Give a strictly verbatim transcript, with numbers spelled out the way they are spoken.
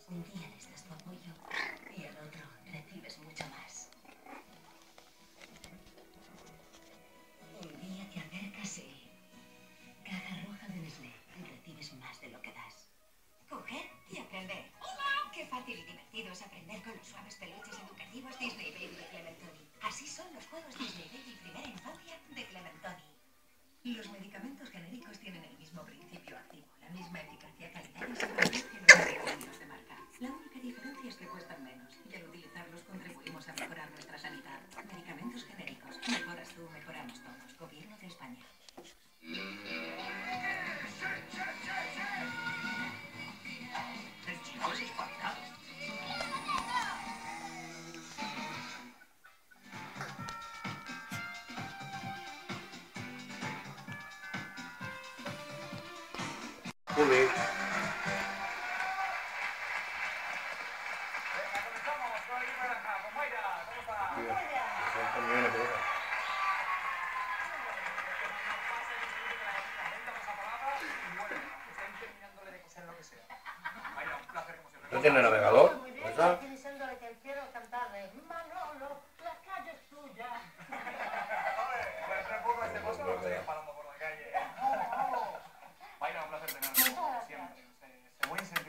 Un día les das tu apoyo y al otro recibes mucho más. Un día te acercas y... Caja roja de Nestlé. Recibes más de lo que das. Coger y aprender. ¡Hola! Qué fácil y divertido es aprender con los suaves peluches educativos Disney Baby de Clementoni. Así son los juegos Disney Baby Primera Infancia de Clementoni. Los medicamentos genéricos tienen el mismo principio activo, la misma eficacia, calidad y seguridad que los medicamentos de marca. La única diferencia es que cuestan menos y al utilizarlos contribuimos a mejorar nuestra sanidad. Medicamentos genéricos. Mejoras tú, mejoramos todos. Gobierno de España. El chico es espantado. Joder. Venga, comenzamos con el equipo naranja. Con Mayra, ¿cómo está? Tío, son camiones, tío. ¿No tiene navegador? ¿Esa? Diciendo que quiero cantarle Manolo, la calle es tuya. Pues un poco este pozo no estoy parando por la calle. Mayra, un placer tenerlo, como siempre. Se, se muy